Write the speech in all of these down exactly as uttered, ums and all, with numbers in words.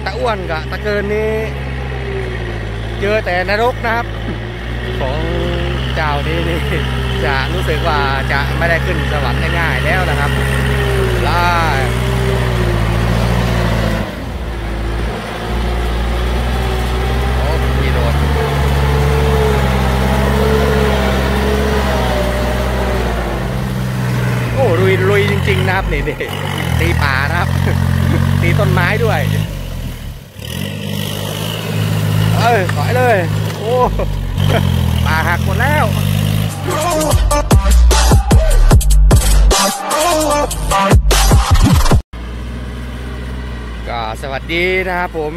ตะอ้วนกับตะเกินนี้เจอแต่นรกนะครับของเจ้านี้นี่จะรู้สึกว่าจะไม่ได้ขึ้นสวรรค์ง่ายๆแล้วนะครับล่าโอ้มีโดนโอ้ลุยลุยจริงๆนะครับนี่นี่ตีป่านะครับตีต้นไม้ด้วยเอ้ยถอยเลยโอ้ป่าหักหมดแล้วก็สวัสดีนะครับผม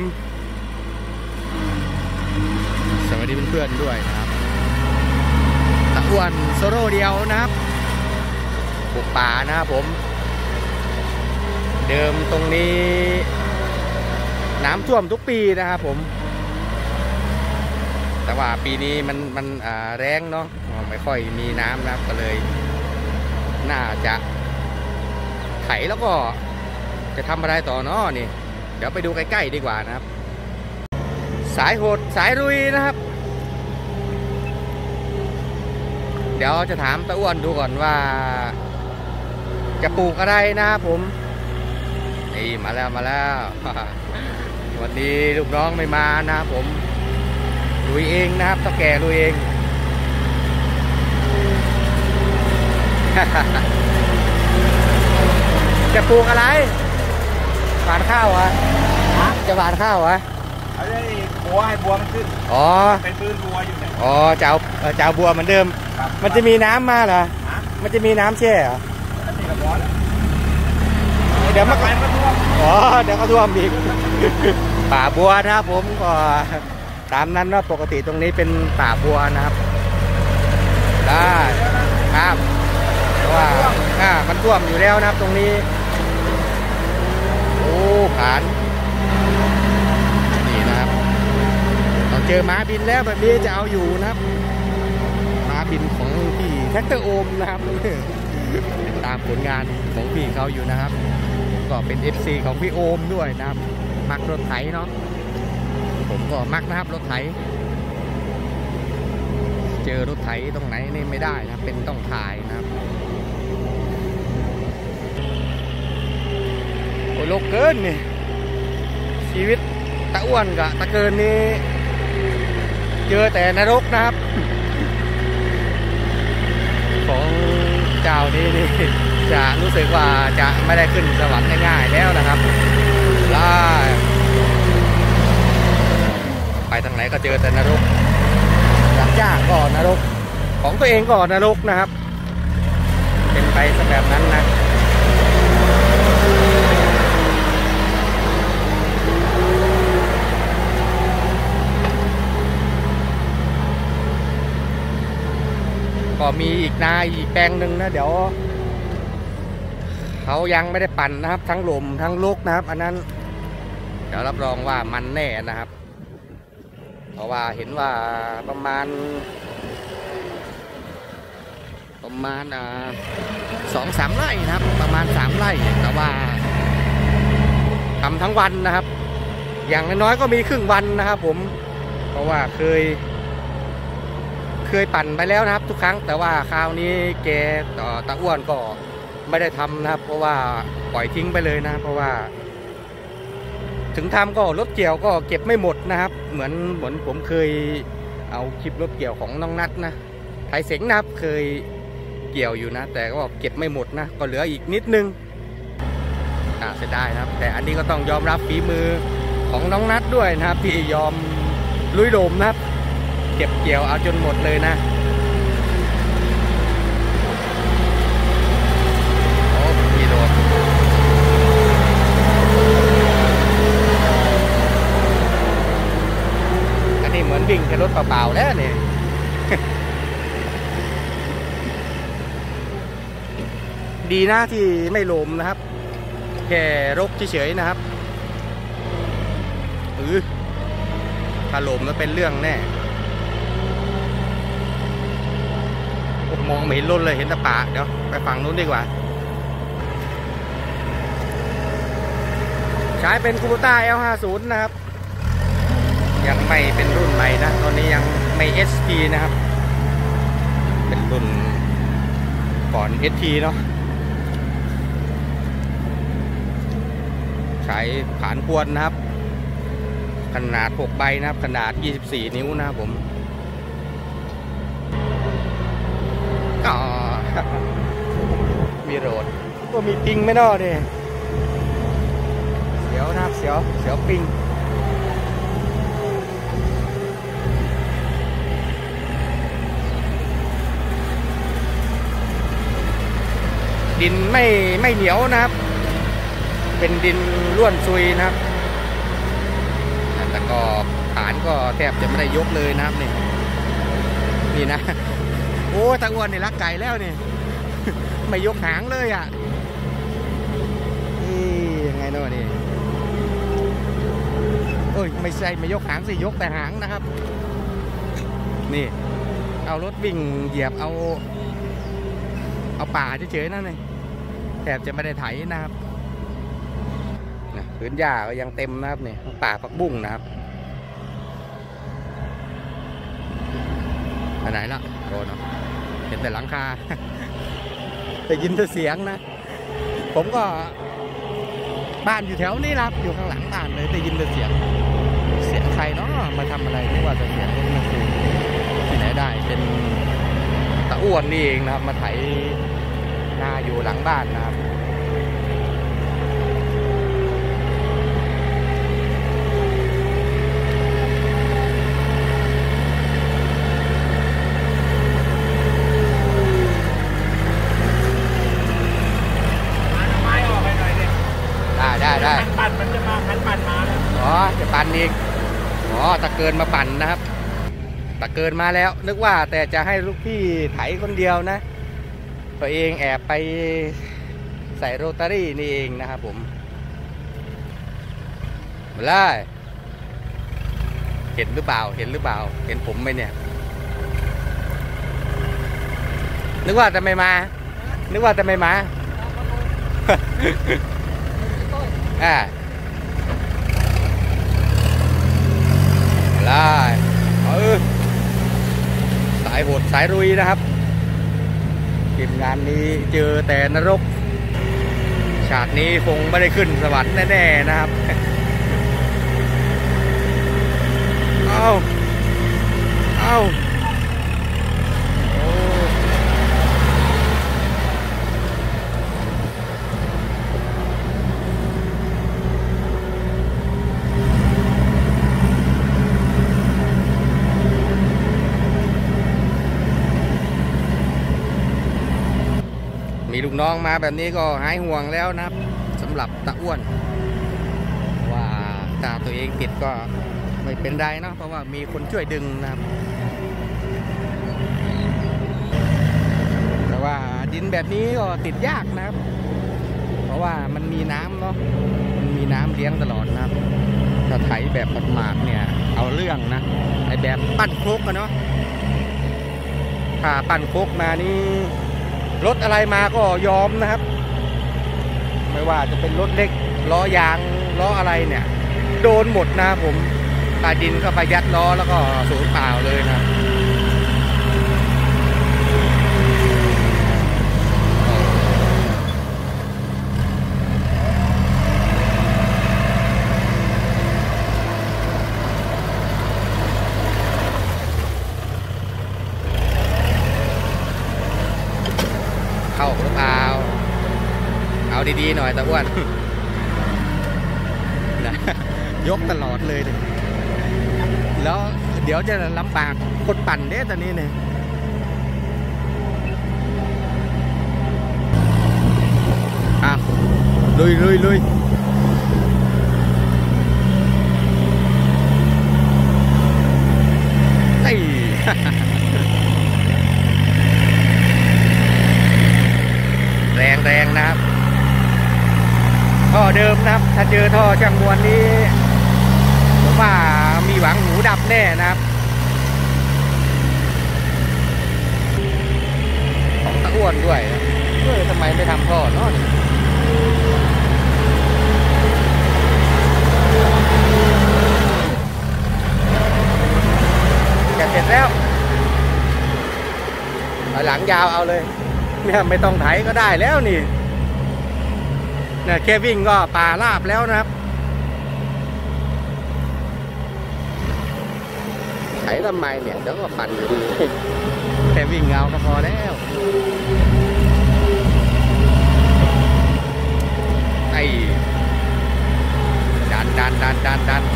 สวัสดีเพื่อนๆด้วยนะครับตะอ้วนโซโล่เดียวนะครับบุกป่านะครับผมเดิมตรงนี้น้ำท่วมทุกปีนะครับผมแต่ว่าปีนี้มันมันแรงเนาะไม่ค่อยมีน้ำนะครับก็เลยน่าจะไถแล้วก็จะทำอะไรต่อเนาะนี่เดี๋ยวไปดูใกล้ๆดีกว่านะครับสายโหดสายลุยนะครับเดี๋ยวจะถามตะอ้วนดูก่อนว่าจะปลูกอะไรนะครับผมนี่มาแล้วมาแล้ววันนี้ลูกน้องไม่มานะครับผมลุยเองนะครับตะแก่ลุยเอง จะปลูกอะไรหวานข้าวอ่ะจะหวานข้าวอ่ะเอาได้บัวให้บัวมันขึ้นอ๋อเป็นปืนบัวอยู่เนี่ยอ๋อจะเอาจะเอาบัวเหมือนเดิมมันจะมีน้ำมาเหรอมันจะมีน้ำแช่เหรอเดี๋ยวมันก็ท่วมอ๋อเดี๋ยวก็ท่วมอีกป่าบัวนะครับผมก็ตามนั้นว่าปกติตรงนี้เป็นป่าบัวนะครับได้ครับเพราะว่าอ่ามันท่วมอยู่แล้วนะครับตรงนี้โอ้ผ่านนี่นะครับเราเจอม้าบินแล้วแบบนี้จะเอาอยู่นะครับม้าบินของพี่แท็กเตอร์โอมนะครับติดตามผลงานของพี่เขาอยู่นะครับก็เป็น เอฟ ซี ของพี่โอมด้วยนะครับมักรถไถเนาะผมก็มักนะครับรถไถเจอรถไถตรงไหนนี่ไม่ได้นะเป็นต้องถ่ายนะครับโอ้โลกเกินนี่ชีวิตตะอ้วนกับตะเกินนี่เจอแต่นรกนะครับของเจ้านี้นี่จะรู้สึกว่าจะไม่ได้ขึ้นสวรรค์ง่ายๆแล้วนะครับล่าไปทางไหนก็เจอแต่นรกรับจ้างก็นรกของตัวเองก็นรกนะครับเป็นไปซะแบบนั้นนะก็มีอีกนาอีกแปลงหนึ่งนะเดี๋ยวเขายังไม่ได้ปั่นนะครับทั้งลมทั้งลุกนะครับอันนั้นเดี๋ยวรับรองว่ามันแน่นะครับเพราะว่าเห็นว่าประมาณประมาณอ่าสองสามไร่นะครับประมาณสามไร่แต่ว่าทำทั้งวันนะครับอย่างน้อยก็มีครึ่งวันนะครับผมเพราะว่าเคยเคยปั่นไปแล้วนะครับทุกครั้งแต่ว่าคราวนี้แกต่อตะอ้วนก็ไม่ได้ทำนะครับเพราะว่าปล่อยทิ้งไปเลยนะเพราะว่าถึงทำก็รถเกี่ยวก็เก็บไม่หมดนะครับเหมือนเหมือนผมเคยเอาคลิปรถเกี่ยวของน้องนัทนะไถเสงนะครับเคยเกี่ยวอยู่นะแต่ก็เก็บไม่หมดนะก็เหลืออีกนิดนึงอ่าเสียดายนะครับแต่อันนี้ก็ต้องยอมรับฝีมือของน้องนัทด้วยนะครับที่ยอมลุยโดมนะครับเก็บเกี่ยวเอาจนหมดเลยนะโอ้มีโดนอันนี้เหมือนวิ่งแค่รถเปล่าๆแล้วเนี่ย ดีนะที่ไม่ลมนะครับแค่รกเฉยๆนะครับเออถ้าลมแล้วเป็นเรื่องแน่มองไม่เห็นรถเลยเห็นแต่ป่าเดี๋ยวไปฝั่งนู้นดีกว่าใช้เป็นคูโบต้า แอล ห้าสิบ นะครับยังไม่เป็นรุ่นใหม่นะตอนนี้ยังไม่ เอส ที นะครับเป็นรุ่นก่อน เอส ที เนาะใช้ผานพวนนะครับขนาดหกใบนะครับขนาดยี่สิบสี่นิ้วนะครับผมก็มีโรดก็มีปิงไม่นอดิเสียวนะครับเสียวเสียวปิงดินไม่ไม่เหนียวนะครับเป็นดินร่วนซุยนะครับแต่ก็ฐานก็แทบจะไม่ได้ยกเลยนะครับนี่นี่นะโอ้ตะอ้วนนี่รักไก่แล้วนี่ ไม่ยกหางเลยอ่ะนี่ยังไงเนาะนี่เอ้ยไม่ใช่ไม่ยกหางสิยกแต่หางนะครับนี่เอารถวิ่งเหยียบเอาเอาป่าเฉยๆนั่นเลยแทบจะไม่ได้ไถนะครับพื้นหญ้าก็ยังเต็มนะครับนี่ป่าผักบุ้งนะครับไปไหนละโดนเนาะเห็นแต่หลังคา แต่ยินแต่เสียงนะผมก็บ้านอยู่แถวนี้ครับอยู่ข้างหลังบ้านเลยแต่ยินแต่เสียงเสียงใครเนาะมาทำอะไรไม่ว่าจะเสียงรถมาคูที่ไหนได้เป็นตะอ้วนนี่เองนะครับมาไถนาอยู่หลังบ้านนะครับได้ได้ปั่นมันจะมาคันปั่นมาแล้วอ๋อจะปั่นอีกอ๋อตะเกินมาปั่นนะครับตะเกินมาแล้วนึกว่าแต่จะให้ลูกพี่ไถคนเดียวนะตัวเองแอบไปใส่โรตารี่นี่เองนะครับผมมาเลยเห็นหรือเปล่าเห็นหรือเปล่าเห็นผมไหมเนี่ยนึกว่าจะไม่มานึกว่าจะไม่มาอ่าไล่เออสายโหดสายรุยนะครับทีมงานนี้เจอแต่นรกฉากนี้คงไม่ได้ขึ้นสวรรค์แน่ๆนะครับเอาเอามีลูกน้องมาแบบนี้ก็หายห่วงแล้วนะครับสำหรับตะอ้วนว่าถ้าตัวเองติดก็ไม่เป็นไรเนาะเพราะว่ามีคนช่วยดึงนะครับแต่ว่าดินแบบนี้ก็ติดยากนะครับเพราะว่ามันมีน้ำเนาะมันมีน้ำเลี้ยงตลอดนะครับถ้าไถแบบหมาดๆเนี่ยเอาเรื่องนะไอแบบปั้นโคกกันเนาะถ้าปั้นโคกมานี่รถอะไรมาก็ยอมนะครับไม่ว่าจะเป็นรถเล็กล้อยางล้ออะไรเนี่ยโดนหมดนะครับผมตาดินก็ไปยัดล้อแล้วก็สูญเปล่าเลยนะเข้าหรือเปล่าเอาดีๆหน่อยตะอ้วนนะยกตลอดเลยแล้วเดี๋ยวจะลำบากคนปั่นเด้ตอนนี้เนี่ยอ่ะลุยลุยลุยไอ้แรงแรงนะครับท่อเดิมนะครับถ้าเจอท่อช่างมวลนี้ผมว่ามีหวังหูดับแน่นะครับของตะอ้วนด้วยเออทำไมไม่ทำท่อเนาะหลังยาวเอาเลยเนี่ยไม่ต้องไถก็ได้แล้วนี่เนี่ยแค่วิ่งก็ป่าราบแล้วนะครับไถทำไมเนี่ยเดี๋ยวก็ปั่นอยู่ดีแค่วิ่งเอาก็พอแล้วไอ้ดันดันดันดันดัน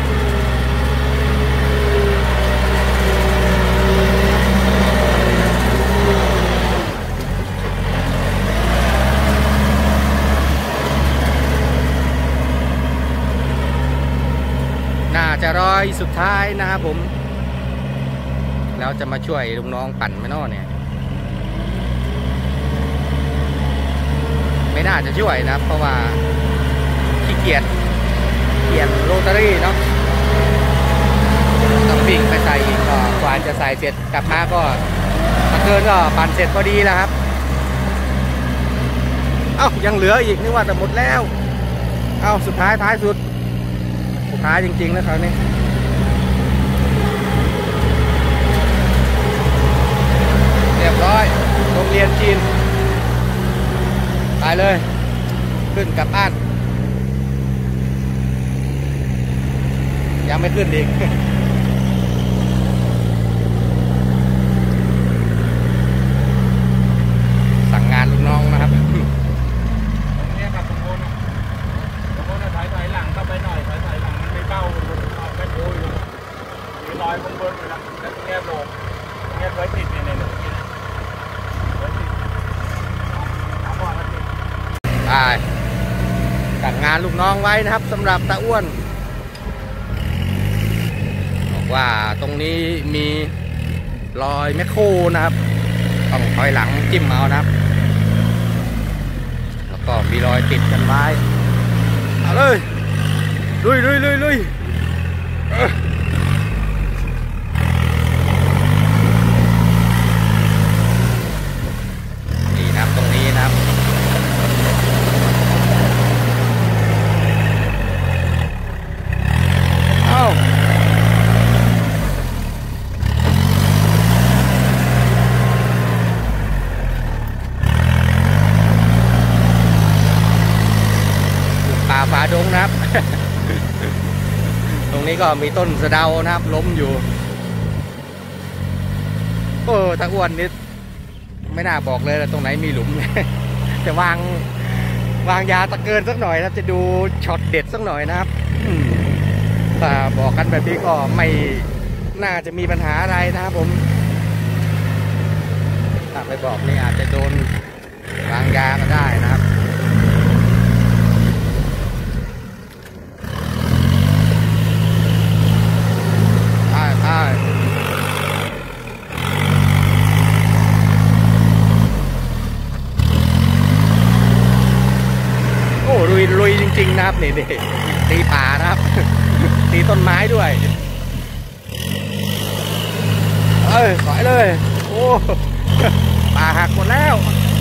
น่าจะร้อยสุดท้ายนะครับผมแล้วจะมาช่วยลุงน้องปั่นไหมน้อเนี่ยไม่น่าจะช่วยนะเพราะว่าขี้เกียจเปลี่ยนโรตารี่เนาะต้องวิ่งไปใส่อีกก็กว่าจะใส่เสร็จกลับมาก็ตะเกินก็ปั่นเสร็จพอดีแล้วครับเอ้ายังเหลืออีกนึกว่าจะหมดแล้วเอ้าสุดท้ายท้ายสุดสุดท้ายจริงๆแล้วคราวนี้เรียบร้อยโรงเรียนจีนไปเลยขึ้นกลับบ้านยังไม่ขึ้นอีกสั่งงานลูกน้องนะครับตรงนี้ครับตรงโน้นตรงโน้นถอยถอยหลังเข้าไปหน่อยถอยถอยหลังมันไม่เบ้าออกแค่โอ้ยมีรอยบนบนอยู่แล้วแล้วตรงนี้โบกตรงนี้เคยติดเนี่ยเนี่ยเคยติดถามว่ามันติดได้สั่งงานลูกน้องไว้นะครับสำหรับตาอ้วนบอกว่าตรงนี้มีรอยแมคโครนะครับต้องถอยหลังจิ้มเอานะครับแล้วก็มีรอยติดกันไว้เอาเลยลุยลุยลุยลุยนี่นะครับตรงนี้นะครับเอ้าป่าฝ่าดงนะครับ ตรงนี้ก็มีต้นสะเดานะครับล้มอยู่โอ้ตะอ้วนนิดไม่น่าบอกเลยตรงไหนมีหลุม จะวางวางยาตะเกินสักหน่อยนะจะดูช็อตเด็ดสักหน่อยนะครับแต่บอกกันแบบนี้ก็ไม่น่าจะมีปัญหาอะไรนะครับผมถ้าไปบอกนี่อาจจะโดนวางยาก็ได้นะครับใช่โอ้ลุยลุยจริงๆนะครับนี่นี่ตีป่านะครับ ตีต้นไม้ด้วยเอ้ยสอยเลยโอ้ป่าหักหมดแล้ว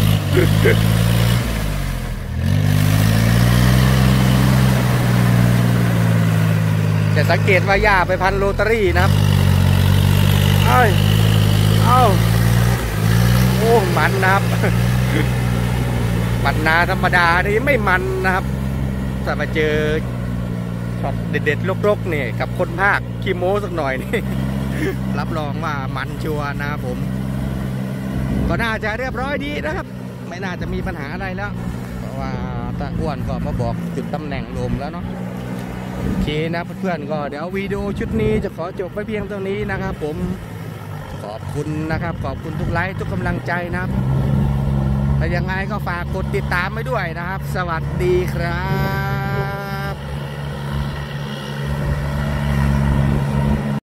จะสังเกตว่าหญ้าไปพันโรตารี่นะครับเอ้ยเอ้าโอ้มันนะครับ ปันนาธรรมดานี่ไม่มันนะครับถ้ามาเจอช็อตเด็ดๆลกๆเนี่ยกับคนภาคขี้โม้สักหน่อยนี่ รับรองว่ามันชัวร์นะครับผมก็น่าจะเรียบร้อยดีนะครับไม่น่าจะมีปัญหาอะไรแล้วเพราะว่าตาอ้วนก็มาบอกจุดตำแหน่งลมแล้วเนาะโอเคนะเพื่อนๆก็เดี๋ยววิดีโอชุดนี้จะขอจบไปเพียงเท่านี้นะครับผมขอบคุณนะครับขอบคุณทุกไลค์ทุกกำลังใจนะครับแต่ยังไงก็ฝากกดติดตามไว้ด้วยนะครับสวัสดีครับ